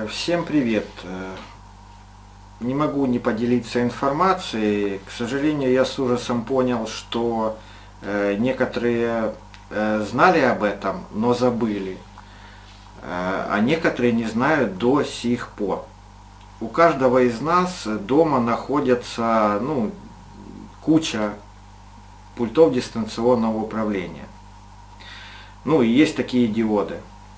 Всем привет! Не могу не поделиться информацией. К сожалению, я с ужасом понял, что некоторые знали об этом, но забыли. А некоторые не знают до сих пор. У каждого из нас дома находится куча пультов дистанционного управления. И есть такие диоды.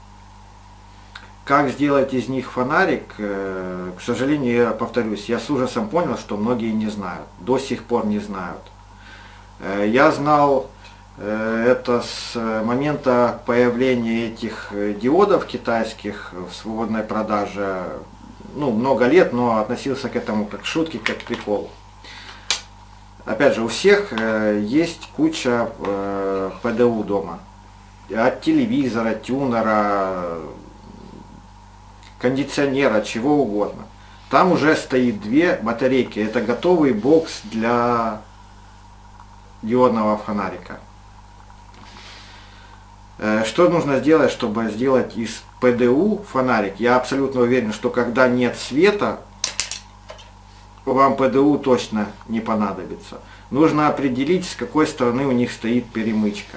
Как сделать из них фонарик, к сожалению, я повторюсь, я с ужасом понял, что многие не знают, до сих пор не знают. Я знал это с момента появления этих диодов китайских в свободной продаже, много лет, но относился к этому как к шутке, как к приколу. Опять же, у всех есть куча ПДУ дома, от телевизора, тюнера, кондиционера, чего угодно. Там уже стоит две батарейки. Это готовый бокс для диодного фонарика. Что нужно сделать, чтобы сделать из ПДУ фонарик? Я абсолютно уверен, что когда нет света, вам ПДУ точно не понадобится. Нужно определить, с какой стороны у них стоит перемычка.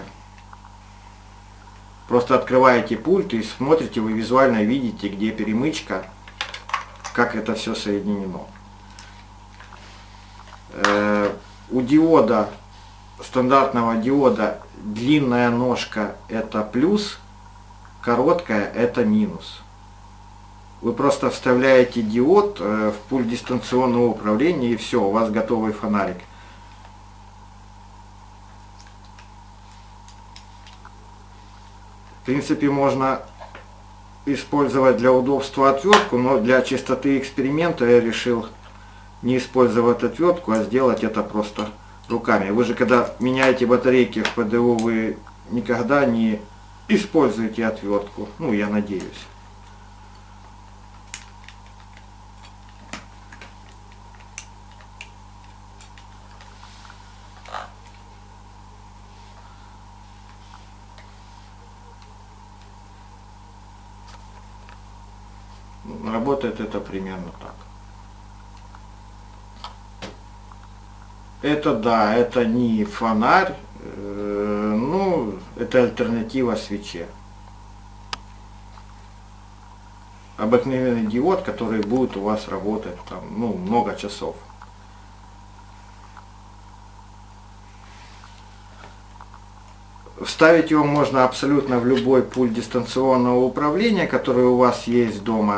Просто открываете пульт и смотрите, вы визуально видите, где перемычка, как это все соединено. У диода, стандартного диода, длинная ножка это плюс, короткая это минус. Вы просто вставляете диод в пульт дистанционного управления и все, у вас готовый фонарик. В принципе, можно использовать для удобства отвертку, но для чистоты эксперимента я решил не использовать отвертку, а сделать это просто руками. Вы же, когда меняете батарейки в ПДУ, вы никогда не используете отвертку. Я надеюсь. Работает это примерно так. Это да, это не фонарь, это альтернатива свече. Обыкновенный диод, который будет у вас работать много часов. Вставить его можно абсолютно в любой пульт дистанционного управления, который у вас есть дома.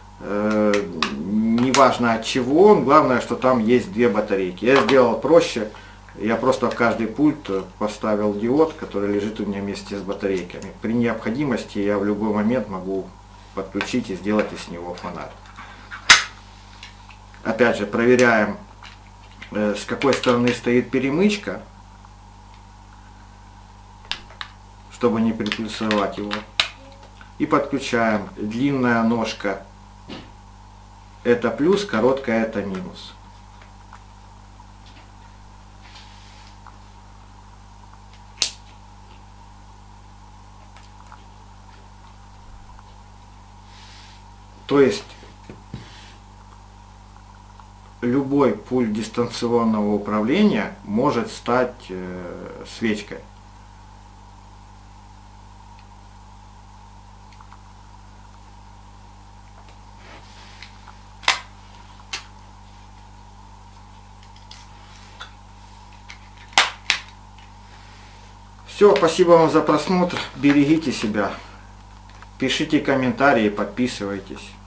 Неважно от чего он, главное, что там есть две батарейки. Я сделал проще, я просто в каждый пульт поставил диод, который лежит у меня вместе с батарейками. При необходимости я в любой момент могу подключить и сделать из него фонарь. Опять же, проверяем, с какой стороны стоит перемычка, чтобы не приплюсовать его. И подключаем. Длинная ножка это плюс, короткая это минус. То есть любой пульт дистанционного управления может стать свечкой. Все, спасибо вам за просмотр, берегите себя, пишите комментарии, подписывайтесь.